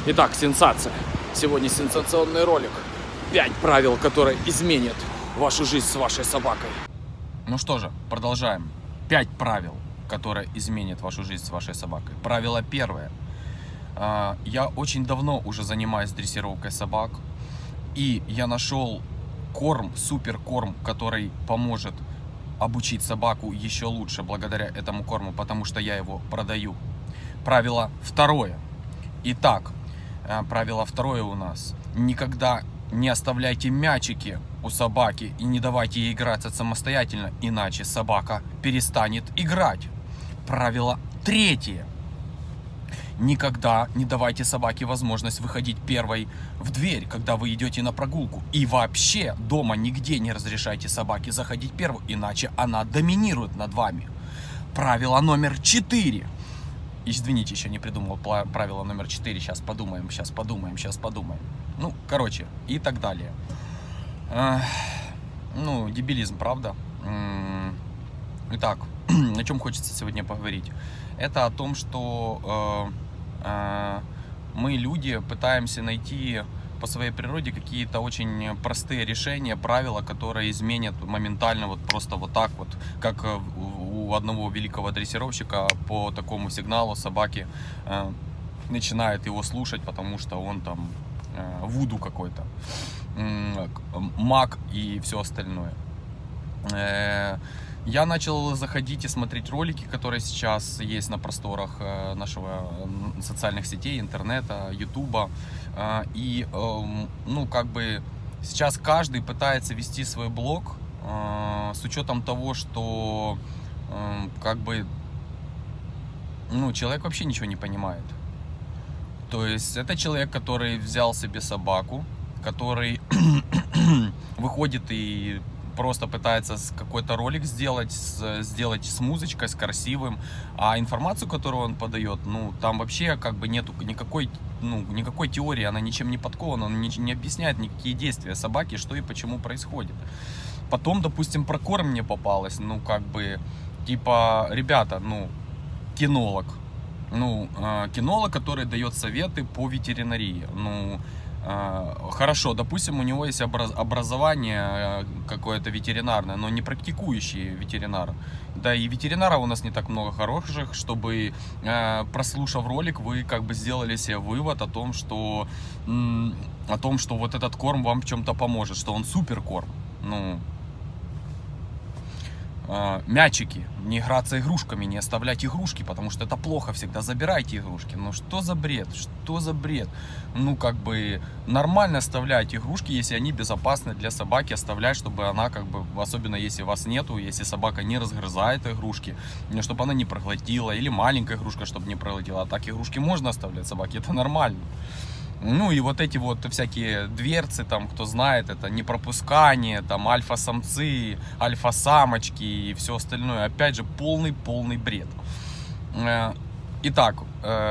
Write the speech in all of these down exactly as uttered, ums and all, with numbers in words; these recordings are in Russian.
Итак, сенсация. Сегодня сенсационный ролик. Пять правил, которые изменят вашу жизнь с вашей собакой. Ну что же, продолжаем. Пять правил, которые изменят вашу жизнь с вашей собакой. Правило первое. Я очень давно уже занимаюсь дрессировкой собак. И я нашел корм, супер корм, который поможет обучить собаку еще лучше благодаря этому корму, потому что я его продаю. Правило второе. Итак, правило второе у нас. Никогда не оставляйте мячики у собаки и не давайте ей играться самостоятельно, иначе собака перестанет играть. Правило третье. Никогда не давайте собаке возможность выходить первой в дверь, когда вы идете на прогулку. И вообще дома нигде не разрешайте собаке заходить первой, иначе она доминирует над вами. Правило номер четыре. Извините, еще не придумал правило номер четыре. Сейчас подумаем, сейчас подумаем, сейчас подумаем. Ну, короче, и так далее. Ну, дебилизм, правда? Итак, о чем хочется сегодня поговорить? Это о том, что э, э, мы, люди, пытаемся найти по своей природе какие-то очень простые решения, правила, которые изменят моментально, вот просто вот так вот, как у одного великого дрессировщика по такому сигналу собаки э, начинает его слушать, потому что он там э, вуду какой-то, э, маг и все остальное. Э, Я начал заходить и смотреть ролики, которые сейчас есть на просторах нашего социальных сетей, интернета, ютуба. И, ну, как бы сейчас каждый пытается вести свой блог с учетом того, что, как бы, ну, человек вообще ничего не понимает. То есть это человек, который взял себе собаку, который выходит и просто пытается какой-то ролик сделать, с, сделать с музычкой, с красивым, а информацию, которую он подает, ну, там вообще как бы нету никакой, ну, никакой теории, она ничем не подкована, он не, не объясняет никакие действия собаки, что и почему происходит. Потом, допустим, про корм мне попалось, ну, как бы, типа, ребята, ну, кинолог, ну, э, кинолог, который дает советы по ветеринарии, ну, хорошо, допустим, у него есть образование какое-то ветеринарное, но не практикующий ветеринар. Да и ветеринаров у нас не так много хороших, чтобы, прослушав ролик, вы как бы сделали себе вывод о том, что, о том, что вот этот корм вам в чем-то поможет, что он супер корм. Ну, мячики, не играться игрушками, не оставлять игрушки, потому что это плохо всегда, забирайте игрушки. Ну что за бред, что за бред? Ну, как бы нормально оставлять игрушки, если они безопасны для собаки, оставлять, чтобы она, как бы, особенно если вас нету, если собака не разгрызает игрушки, чтобы она не проглотила, или маленькая игрушка, чтобы не проглотила. А так игрушки можно оставлять собаке, это нормально. Ну и вот эти вот всякие дверцы, там, кто знает, это непропускание, там, альфа-самцы, альфа-самочки и все остальное. Опять же, полный-полный бред. Итак,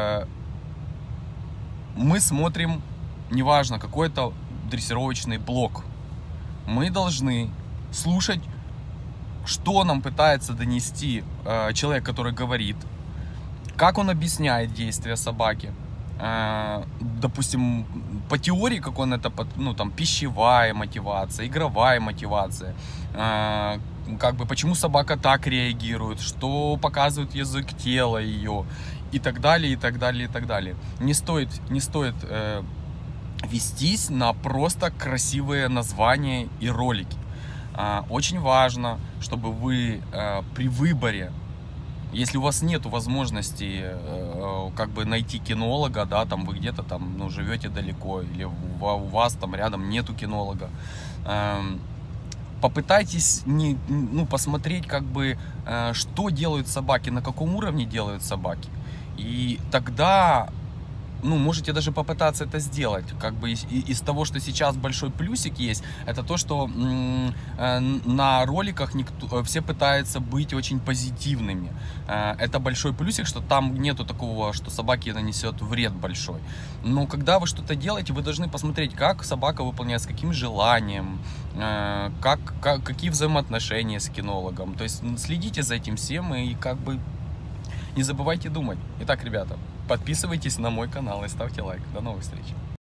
мы смотрим, неважно, какой-то дрессировочный блог. Мы должны слушать, что нам пытается донести человек, который говорит, как он объясняет действия собаки. Допустим, по теории, как он это, ну, там, пищевая мотивация, игровая мотивация, как бы, почему собака так реагирует, что показывает язык тела ее, и так далее, и так далее, и так далее. Не стоит, не стоит э, вестись на просто красивые названия и ролики. Э, очень важно, чтобы вы э, при выборе, если у вас нет возможности э, как бы найти кинолога, да, там вы где-то там, ну, живете далеко, или у, у вас там рядом нету кинолога, э, попытайтесь не, ну, посмотреть, как бы, э, что делают собаки, на каком уровне делают собаки, и тогда, ну, можете даже попытаться это сделать. Как бы из, из того, что сейчас большой плюсик есть, это то, что э, на роликах никто, все пытаются быть очень позитивными. Э, это большой плюсик, что там нету такого, что собаке нанесет вред большой. Но когда вы что-то делаете, вы должны посмотреть, как собака выполняет, с каким желанием, э, как, как, какие взаимоотношения с кинологом. То есть следите за этим всем и как бы не забывайте думать. Итак, ребята, Подписывайтесь на мой канал и ставьте лайк. До новых встреч.